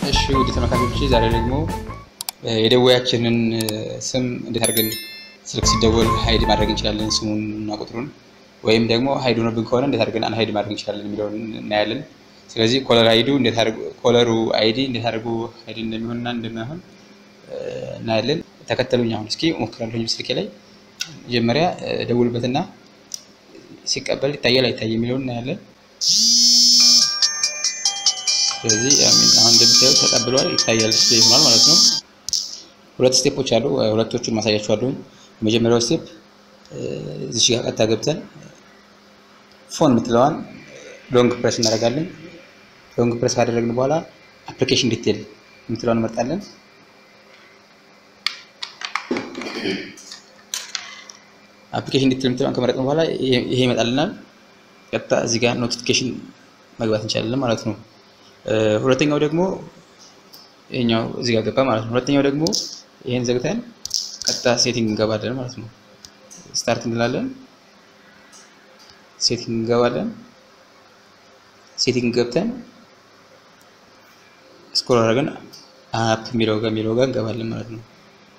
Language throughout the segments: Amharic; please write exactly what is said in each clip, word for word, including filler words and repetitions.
እሺ ወደ ተመካከሩት ዛሬ ደግሞ የደወያችንን ስም እንዴት አድርገን ስልክ ሲደወል ሃይድ ማድረግ እንችላለን ስሙን እና ቁጥሩን ወይም ደግሞ ሃይድ ሆኖብን ከሆነ እንዴት አድርገን አን ሃይድ ማድረግ እንችላለን የሚለውን እናያለን። ስለዚህ ኮለር አይዲ እንዴት አድርጎ ኮለሩ አይዲ እንዴት አድርጎ ሃይድ እንደሚሆንና እንደማይሆን እናያለን። ተከተሉኝ። አሁን እስኪ ሞክራለሁ ስልኬ ላይ መጀመሪያ ደውልበትና ሲቀበል ይታያል አይታይም የሚለውን እናያለን። ስለዚህ አሁን እንደምታዩት ተቀብሏል ይታያል ዲስፕሌይ ሆኗል ማለት ነው። ሁለት ስቴፖች አሉ ሁለቶቹን ማሳያችኋለሁ። የመጀመሪያው ስቴፕ እዚህ ጋር ቀጥታ ገብተን ፎን ምትለዋን ሎንግ ፕሬስ እናደርጋለን። ሎንግ ፕሬስ ካደረግን በኋላ አፕሊኬሽን ዲቴል ምትለዋን እንመርጣለን። አፕሊኬሽን ዲቴል ምትለዋን ከመረጥን በኋላ ይሄ ይመጣልናል። ቀጥታ እዚህ ጋር ኖቲፊኬሽን መግባት እንችላለን ማለት ነው። ሁለተኛው ደግሞ ይሄኛው እዚህ ጋር ገባ ማለት ነው። ሁለተኛው ደግሞ ይሄን ዘግተን ቀጥታ ሴቲንግ እንገባለን ማለት ነው። ስታርት እንላለን። ሴቲንግ እንገባለን። ሴቲንግ ገብተን ስክሮል አድርገን አፕ ሚለው ጋር ሚለው ጋር እንገባለን ማለት ነው።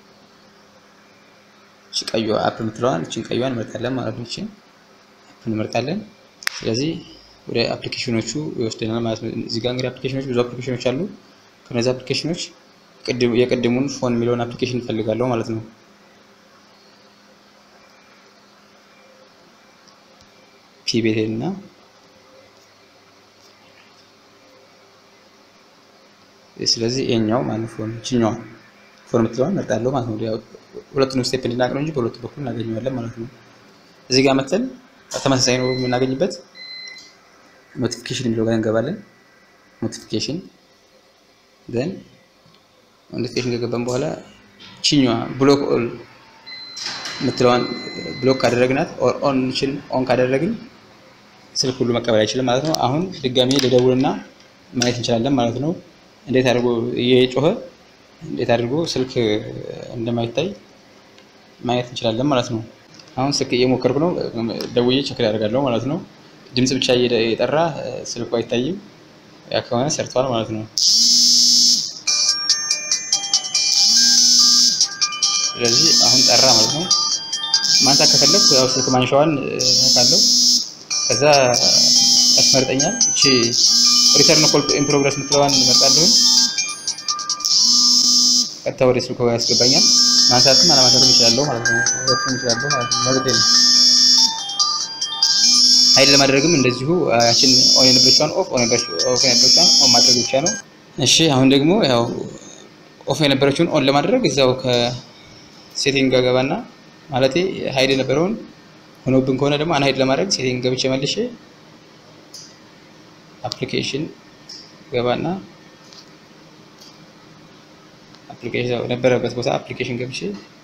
እሺ ቀዩ አፕ ምትለዋን እቺን ቀዩን እንመርጣለን ማለት ነው። እቺን አፕ እንመርጣለን። ስለዚህ ወደ አፕሊኬሽኖቹ ይወስደናል ማለት ነው። እዚህ ጋር እንግዲህ አፕሊኬሽኖች ብዙ አፕሊኬሽኖች አሉ። ከነዚህ አፕሊኬሽኖች ቅድም የቀድሙን ፎን ሚለውን አፕሊኬሽን ፈልጋለሁ ማለት ነው። ፒቤቴና ስለዚህ የኛው ማለት ፎን ቺኛው ፎን ምትለዋን መርጣለሁ ማለት ነው። ያው ሁለቱንም ስቴፕ እንድናገኝ እንጂ በሁለቱ በኩል እናገኘዋለን ማለት ነው። እዚህ ጋር መተን ተመሳሳይ ነው የምናገኝበት ኖቲፊኬሽን የሚለው ጋር እንገባለን። ኖቲፊኬሽን then ኖቲፊኬሽን ከገባን በኋላ ቺኛዋ ብሎክ ኦል ምትለዋን ብሎክ ካደረግናት ኦር ኦን ቺን ኦን ካደረግን ስልክ ሁሉ መቀበል አይችልም ማለት ነው። አሁን ድጋሚ ለደውልና ማየት እንችላለን ማለት ነው። እንዴት አድርጎ እየጮኸ እንዴት አድርጎ ስልክ እንደማይታይ ማየት እንችላለን ማለት ነው። አሁን ስልክ እየሞከርኩ ነው ደውዬ ቼክ ያደርጋለሁ ማለት ነው። ድምጽ ብቻ እየጠራ ስልኩ አይታይም ያ ከሆነ ሰርቷል ማለት ነው። ስለዚህ አሁን ጠራ ማለት ነው። ማንሳት ከፈለኩ ያው ስልክ ማንሻዋን ነካለሁ ከዛ አስመርጠኛል። እቺ ሪተርን ኮል ኢን ፕሮግረስ ምትለዋን መርጣለሁ። ቀጥታ ወደ ስልኩ ያስገባኛል። ማንሳትም አለማንሳትም ይችላል ማለት ነው። ሁለቱም ይችላል ማለት ነው። ማለት ነው ሃይድ ለማድረግም እንደዚሁ ያችን ኦን የነበረችውን ኦፍ ኦን የነበረችውን ኦን ማድረግ ብቻ ነው። እሺ አሁን ደግሞ ያው ኦፍ የነበረችውን ኦን ለማድረግ እዛው ከሴቲንግ ጋር ገባና ማለቴ ሃይድ የነበረውን ሆኖብን ከሆነ ደግሞ አን ሃይድ ለማድረግ ሴቲንግ ገብቼ መልሼ አፕሊኬሽን ገባና አፕሊኬሽን ነበረበት ቦታ አፕሊኬሽን ገብቼ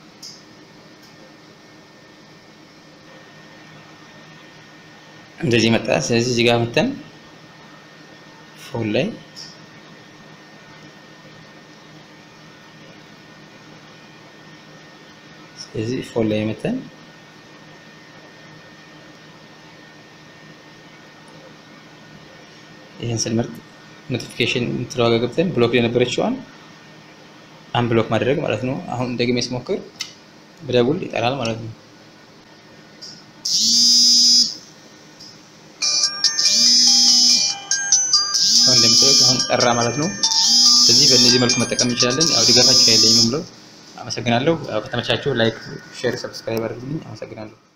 እንደዚህ መጣ። ስለዚህ እዚህ ጋር መተን ፎን ላይ ስለዚህ ፎን ላይ መተን ይሄን ስንመርጥ ኖቲፊኬሽን ምትለዋ ጋር ገብተን ብሎክ የነበረችውን አን ብሎክ ማድረግ ማለት ነው። አሁን ደግሜ ስሞክር ብደውል ይጠራል ማለት ነው። አሁን እንደምታዩት አሁን ጠራ ማለት ነው። ስለዚህ በእነዚህ መልኩ መጠቀም እንችላለን። ያው ድጋፋችሁ ያለኝ ነው ብለው አመሰግናለሁ። ከተመቻችሁ ላይክ፣ ሼር፣ ሰብስክራይብ አድርጉልኝ። አመሰግናለሁ።